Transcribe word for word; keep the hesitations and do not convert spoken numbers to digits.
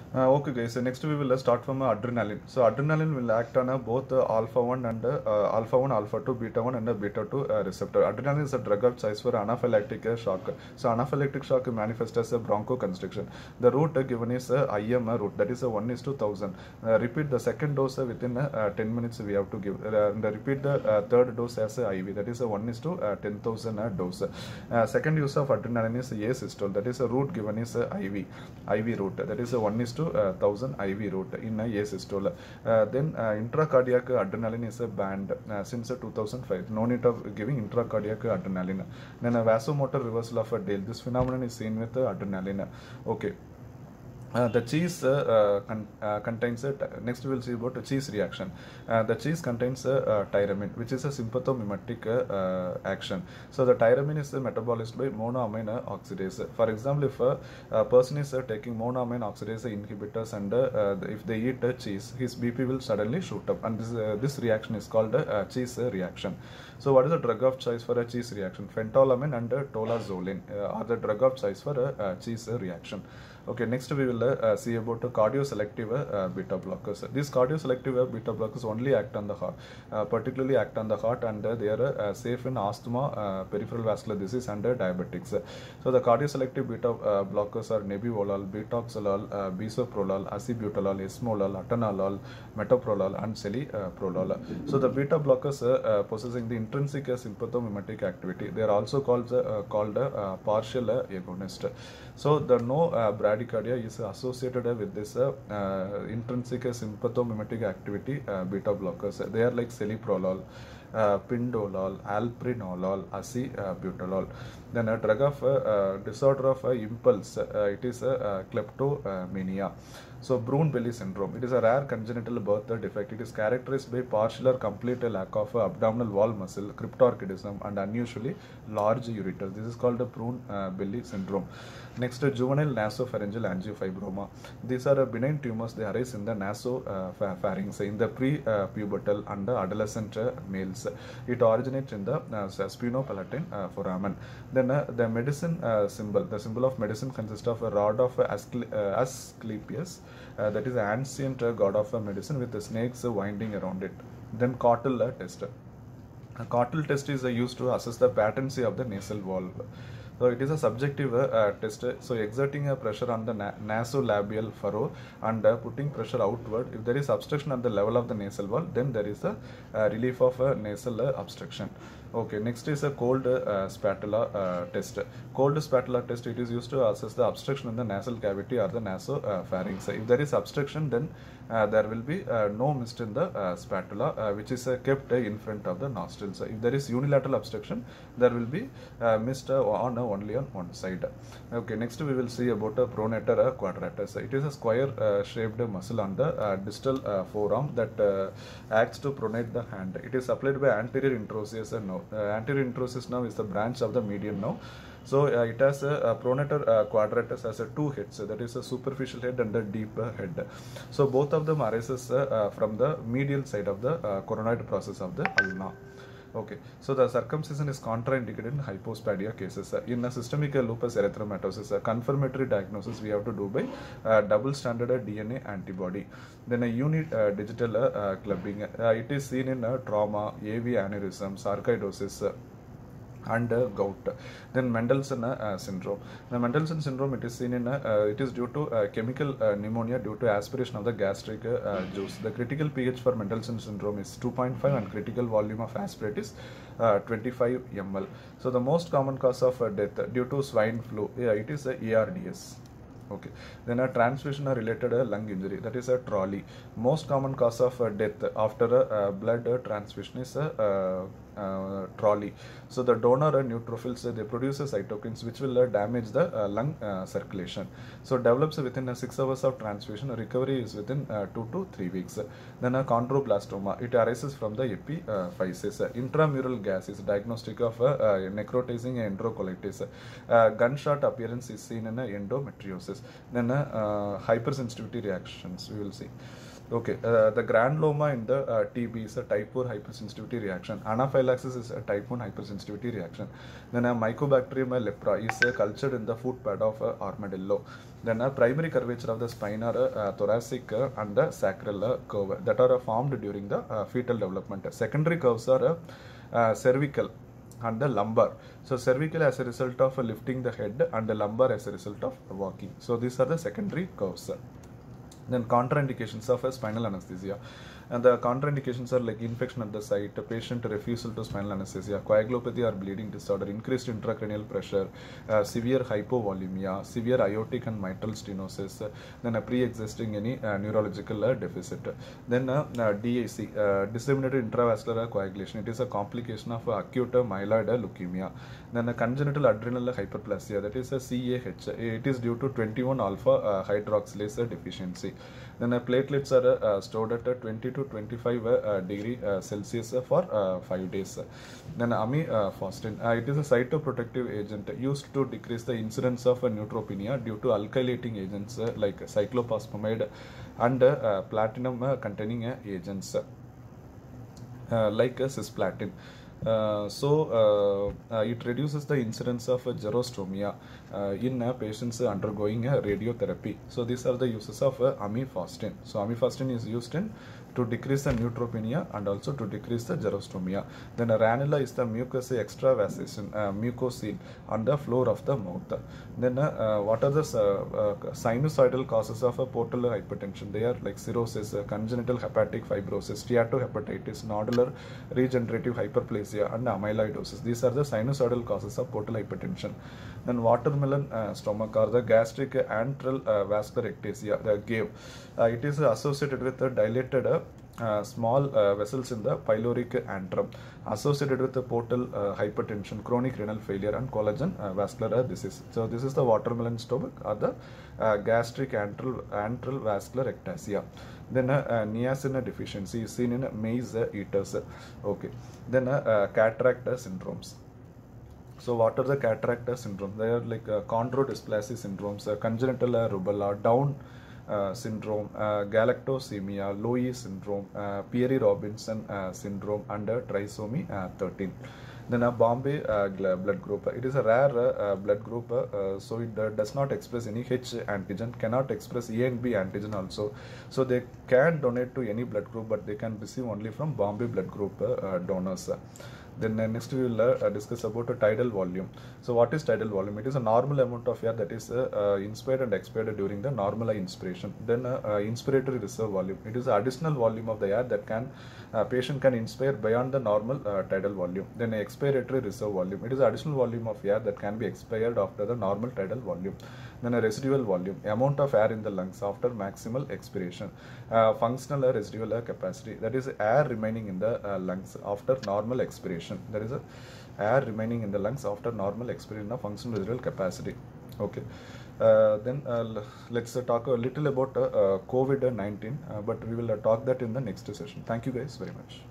Uh, okay guys, so next we will uh, start from uh, adrenaline. So adrenaline will act on uh, both uh, alpha one and uh, uh, alpha one, alpha two, beta one and uh, beta two uh, receptor. Adrenaline is a drug of choice for anaphylactic uh, shock. So anaphylactic shock manifests as a bronchoconstriction. The route uh, given is uh, I M uh, route, that is uh, one is to one thousand. Uh, repeat the second dose uh, within uh, uh, ten minutes we have to give. Uh, and repeat the uh, third dose as uh, I V, that is uh, one is to uh, ten thousand uh, dose. Uh, second use of adrenaline is asystole, that is a route given is uh, I V, I V route, that is uh, one is to uh, one thousand I V route in a asystole. Uh, then uh, intracardiac adrenaline is a banned uh, since uh, two thousand five. No need of giving intracardiac adrenaline. Then a vasomotor reversal of a Dale. This phenomenon is seen with uh, adrenaline. Okay. Uh, the cheese uh, uh, con uh, contains a next we will see about a cheese reaction. Uh, the cheese contains a uh, tyramine, which is a sympathomimetic uh, uh, action. So the tyramine is uh, metabolized by monoamine uh, oxidase. For example, if a, a person is uh, taking monoamine oxidase inhibitors and uh, uh, if they eat uh, cheese, his B P will suddenly shoot up, and this uh, this reaction is called a uh, cheese uh, reaction. So what is the drug of choice for a cheese reaction? Phentolamine and uh, tolazoline uh, are the drug of choice for a uh, cheese uh, reaction. Okay, next we will uh, see about uh, cardioselective uh, beta blockers. These cardioselective uh, beta blockers only act on the heart, uh, particularly act on the heart, and uh, they are uh, safe in asthma, uh, peripheral vascular disease, and uh, diabetics. So the cardioselective beta uh, blockers are nebivolol, betoxolol, uh, bisoprolol, acebutolol, esmolol, atenolol, metoprolol, and celiprolol. So the beta blockers uh, uh, possessing the intrinsic uh, sympathomimetic activity. They are also called uh, called uh, partial uh, agonist. So the no uh, bradycardia is associated with this uh, uh, intrinsic sympathomimetic activity uh, beta blockers. They are like celiprolol, uh, pindolol, alpranolol, acebutolol. Then a drug of uh, uh, disorder of uh, impulse, uh, it is a uh, kleptomania. So Brown belly syndrome, it is a rare congenital birth defect. It is characterized by partial or complete lack of uh, abdominal wall muscle, cryptorchidism, and unusually large ureters. This is called the Brown uh, belly syndrome. Next, uh, juvenile nasopharyngeal angiofibroma. These are uh, benign tumors. They arise in the nasopharynx in the pre-pubertal and uh, adolescent uh, males. It originates in the uh, sphenopalatine uh, foramen. Then uh, the medicine uh, symbol, the symbol of medicine consists of a rod of uh, Ascle uh, Asclepius. Uh, that is an ancient uh, god of uh, medicine with the snakes uh, winding around it. Then Cottle uh, test. A Cottle test is uh, used to assess the patency of the nasal valve. So it is a subjective uh, test. So exerting a pressure on the na nasolabial furrow and uh, putting pressure outward. If there is obstruction at the level of the nasal wall, then there is a uh, relief of a nasal uh, obstruction. Okay, next is a cold uh, spatula uh, test. Cold spatula test, it is used to assess the obstruction in the nasal cavity or the nasopharynx. If there is obstruction, then uh, there will be uh, no mist in the uh, spatula, uh, which is uh, kept uh, in front of the nostrils. If there is unilateral obstruction, there will be uh, mist uh, on uh, only on one side. Okay, next we will see about a pronator uh, quadratus. It is a square uh, shaped muscle on the uh, distal uh, forearm that uh, acts to pronate the hand. It is supplied by anterior introsus nerve. Uh, anterior introsus nerve is the branch of the median nerve. So uh, it has a, a pronator uh, quadratus has a two heads, so that is a superficial head and a deep uh, head. So both of them arises uh, uh, from the medial side of the uh, coronoid process of the ulna. Okay, so the circumcision is contraindicated in hypospadia cases. Uh, in a systemic uh, lupus erythematosus, a confirmatory diagnosis we have to do by uh, double standard uh, D N A antibody. Then a unit uh, digital uh, uh, clubbing. Uh, it is seen in uh, trauma, A V aneurysm, sarcoidosis, uh, and uh, gout. Then Mendelssohn uh, syndrome. The Mendelssohn syndrome, it is seen in uh, uh, it is due to uh, chemical uh, pneumonia due to aspiration of the gastric uh, juice. The critical pH for Mendelssohn syndrome is two point five and critical volume of aspirate is uh, twenty-five milliliters. So the most common cause of uh, death due to swine flu, yeah, it is uh, A R D S. Okay, then a transfusion related uh, lung injury, that is a trolley. Most common cause of uh, death after a uh, blood uh, transfusion is a uh, uh, trolley. So the donor uh, neutrophils, uh, they produce uh, cytokines which will uh, damage the uh, lung uh, circulation. So develops within uh, six hours of transfusion. Recovery is within uh, two to three weeks. Then a chondroblastoma, it arises from the epiphysis. Uh, intramural gas is diagnostic of uh, uh, necrotizing enterocolitis. Uh, gunshot appearance is seen in uh, endometriosis. Then uh, uh, hypersensitivity reactions we will see. Okay, uh, the granuloma in the uh, T B is a type four hypersensitivity reaction. Anaphylaxis is a type one hypersensitivity reaction. Then a Mycobacterium lepra is uh, cultured in the foot pad of uh, armadillo. Then a primary curvature of the spine are uh, thoracic uh, and the sacral uh, curve that are uh, formed during the uh, fetal development. Secondary curves are uh, uh, cervical and the lumbar. So cervical as a result of uh, lifting the head and the lumbar as a result of walking. So these are the secondary curves. Then contraindications of a spinal anesthesia, and the contraindications are like infection at the site, patient refusal to spinal anesthesia, coagulopathy or bleeding disorder, increased intracranial pressure, uh, severe hypovolemia, severe aortic and mitral stenosis, uh, then a pre-existing any uh, neurological uh, deficit. Then uh, uh, D I C, uh, disseminated intravascular coagulation. It is a complication of uh, acute myeloid leukemia. Then a congenital adrenal hyperplasia, that is a C A H. It is due to twenty-one alpha uh, hydroxylase deficiency. Then uh, platelets are uh, stored at uh, twenty to twenty-five uh, degree uh, Celsius for uh, five days. Then amifostine, uh, it is a cytoprotective agent used to decrease the incidence of uh, neutropenia due to alkylating agents uh, like cyclophosphamide and uh, platinum uh, containing uh, agents uh, like uh, cisplatin. Uh, so uh, uh, it reduces the incidence of uh, xerostomia uh, in uh, patients undergoing uh, radiotherapy. So these are the uses of uh, amifostine. So amifostine is used in to decrease the neutropenia and also to decrease the xerostomia. Then a ranula is the mucus extravasation, uh, mucocele on the floor of the mouth. Then uh, uh, what are the uh, uh, sinusoidal causes of uh, portal hypertension? They are like cirrhosis, uh, congenital hepatic fibrosis, steatohepatitis, nodular regenerative hyperplasia, and amyloidosis. These are the sinusoidal causes of portal hypertension. Then watermelon uh, stomach or the gastric antral uh, vascular ectasia, the G A V. Uh, it is associated with the dilated uh, Uh, small uh, vessels in the pyloric antrum, associated with the portal uh, hypertension, chronic renal failure, and collagen uh, vascular disease. So this is the watermelon stomach or the uh, gastric antral, antral vascular ectasia. Then uh, uh, niacin deficiency is seen in maize uh, eaters. Okay. Then uh, uh, cataract uh, syndromes. So what are the cataract uh, syndromes? They are like uh, chondrodysplasia syndromes, uh, congenital uh, rubella, Down Uh, syndrome, uh, galactosemia, Loeys syndrome, uh, Pierre-Robinson uh, syndrome, and uh, trisomy uh, thirteen. Then a Bombay uh, blood group. It is a rare uh, blood group, uh, so it uh, does not express any H antigen, cannot express A and B antigen also. So they can donate to any blood group, but they can receive only from Bombay blood group uh, donors. Then uh, next we will uh, discuss about a tidal volume. So what is tidal volume? It is a normal amount of air that is uh, uh, inspired and expired during the normal inspiration. Then uh, uh, inspiratory reserve volume. It is the additional volume of the air that can uh, patient can inspire beyond the normal uh, tidal volume. Then uh, expiratory reserve volume. It is the additional volume of air that can be expired after the normal tidal volume. Then a residual volume, amount of air in the lungs after maximal expiration. Uh, functional uh, residual uh, capacity, that is air remaining in the uh, lungs after normal expiration. There is a air remaining in the lungs after normal expiration of functional residual capacity. Okay. Uh, then uh, let's uh, talk a little about uh, uh, COVID nineteen, uh, but we will uh, talk that in the next session. Thank you guys very much.